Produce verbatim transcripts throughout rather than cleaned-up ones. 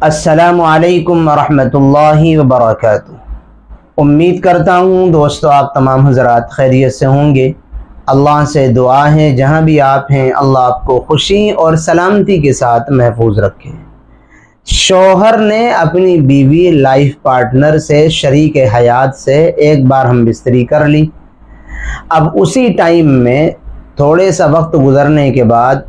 السلام علیکم ورحمۃ اللہ وبرکاتہ۔ امید کرتا ہوں دوستو آپ تمام حضرات خیریت سے ہوں گے۔ اللہ سے دعا ہے جہاں بھی آپ ہیں اللہ آپ کو خوشی اور سلامتی کے ساتھ محفوظ رکھے۔ شوہر نے اپنی بیوی لائف پارٹنر سے شریک حیات سے ایک بار ہم بستری کر لی۔ اب اسی ٹائم میں تھوڑے سا وقت گزرنے کے بعد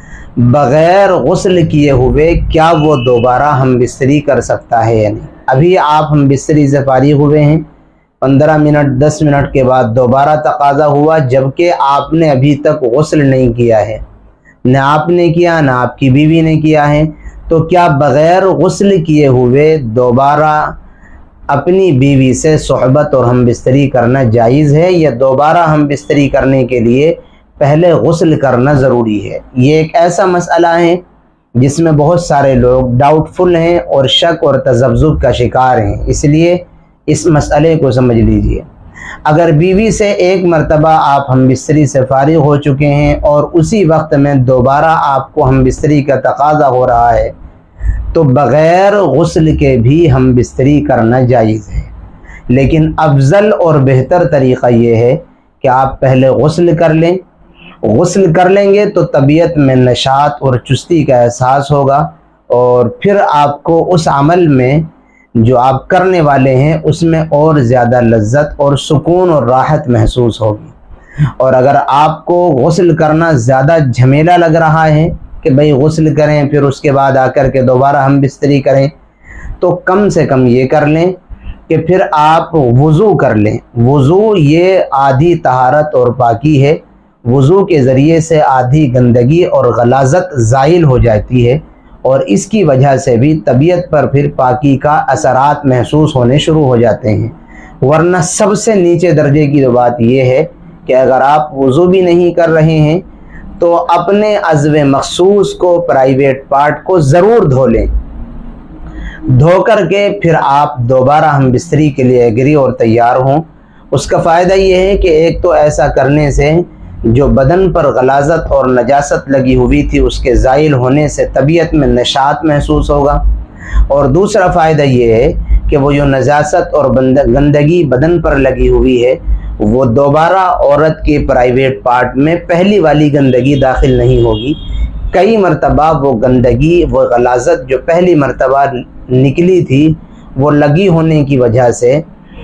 بغیر غسل کیے ہوئے کیا وہ دوبارہ ہم بستری کر سکتا ہے یا نہیں؟ ابھی آپ ہم بستری سے فارغ ہوئے ہیں، پندرہ منٹ دس منٹ کے بعد دوبارہ تقاضا ہوا، جبکہ آپ نے ابھی تک غسل نہیں کیا ہے، نہ آپ نے کیا نہ آپ کی بیوی نے کیا ہے، تو کیا بغیر غسل کیے ہوئے دوبارہ اپنی بیوی سے صحبت اور ہم بستری کرنا جائز ہے، یا دوبارہ ہم بستری کرنے کے لیے پہلے غسل کرنا ضروری ہے؟ یہ ایک ایسا مسئلہ ہے جس میں بہت سارے لوگ ڈاؤٹ فل ہیں اور شک اور تذبذب کا شکار ہیں، اس لیے اس مسئلے کو سمجھ لیجئے۔ اگر بیوی سے ایک مرتبہ آپ ہم بستری سے فارغ ہو چکے ہیں اور اسی وقت میں دوبارہ آپ کو ہم بستری کا تقاضا ہو رہا ہے تو بغیر غسل کے بھی ہم بستری کرنا جائز ہے، لیکن افضل اور بہتر طریقہ یہ ہے کہ آپ پہلے غسل کر لیں۔ غسل کر لیں گے تو طبیعت میں نشاط اور چستی کا احساس ہوگا، اور پھر آپ کو اس عمل میں جو آپ کرنے والے ہیں اس میں اور زیادہ لذت اور سکون اور راحت محسوس ہوگی۔ اور اگر آپ کو غسل کرنا زیادہ جھمیلا لگ رہا ہے کہ بھئی غسل کریں پھر اس کے بعد آ کر کے دوبارہ ہم بستری کریں، تو کم سے کم یہ کر لیں کہ پھر آپ وضو کر لیں۔ وضو یہ آدھی طہارت اور پاکی ہے، وضو کے ذریعے سے آدھی گندگی اور غلاظت زائل ہو جاتی ہے، اور اس کی وجہ سے بھی طبیعت پر پھر پاکی کا اثرات محسوس ہونے شروع ہو جاتے ہیں۔ ورنہ سب سے نیچے درجے کی بات یہ ہے کہ اگر آپ وضو بھی نہیں کر رہے ہیں تو اپنے عضو مخصوص کو، پرائیویٹ پارٹ کو ضرور دھو لیں۔ دھو کر کے پھر آپ دوبارہ ہم بستری کے لیے اگری اور تیار ہوں۔ اس کا فائدہ یہ ہے کہ ایک تو ایسا کرنے سے جو بدن پر غلاظت اور نجاست لگی ہوئی تھی اس کے زائل ہونے سے طبیعت میں نشاط محسوس ہوگا، اور دوسرا فائدہ یہ ہے کہ وہ جو نجاست اور گندگی بدن پر لگی ہوئی ہے وہ دوبارہ عورت کے پرائیویٹ پارٹ میں پہلی والی گندگی داخل نہیں ہوگی۔ کئی مرتبہ وہ گندگی، وہ غلاظت جو پہلی مرتبہ نکلی تھی وہ لگی ہونے کی وجہ سے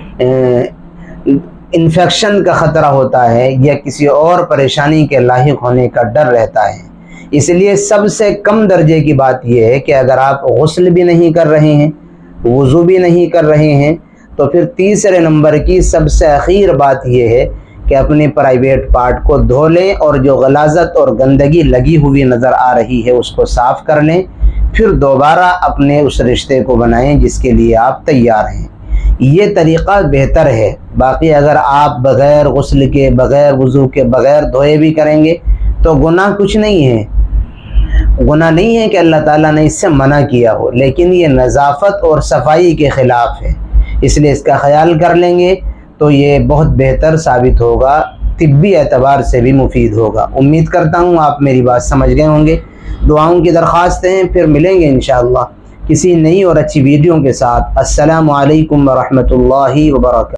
انفیکشن کا خطرہ ہوتا ہے یا کسی اور پریشانی کے لاحق ہونے کا ڈر رہتا ہے۔ اس لیے سب سے کم درجے کی بات یہ ہے کہ اگر آپ غسل بھی نہیں کر رہے ہیں، وضو بھی نہیں کر رہے ہیں، تو پھر تیسرے نمبر کی سب سے اخیر بات یہ ہے کہ اپنے پرائیویٹ پارٹ کو دھو لیں، اور جو غلاظت اور گندگی لگی ہوئی نظر آ رہی ہے اس کو صاف کر لیں، پھر دوبارہ اپنے اس رشتے کو بنائیں جس کے لیے آپ تیار ہیں۔ یہ طریقہ بہتر ہے۔ باقی اگر آپ بغیر غسل کے، بغیر وضو کے، بغیر دھوئے بھی کریں گے تو گناہ کچھ نہیں ہے، گناہ نہیں ہے کہ اللہ تعالیٰ نے اس سے منع کیا ہو، لیکن یہ نظافت اور صفائی کے خلاف ہے، اس لیے اس کا خیال کر لیں گے تو یہ بہت بہتر ثابت ہوگا، طبی اعتبار سے بھی مفید ہوگا۔ امید کرتا ہوں آپ میری بات سمجھ گئے ہوں گے۔ دعاؤں کی درخواست ہیں، پھر ملیں گے انشاءاللہ کسی نئی اور اچھی ویڈیو کے ساتھ۔ السلام علیکم ورحمۃ اللہ وبرکاتہ۔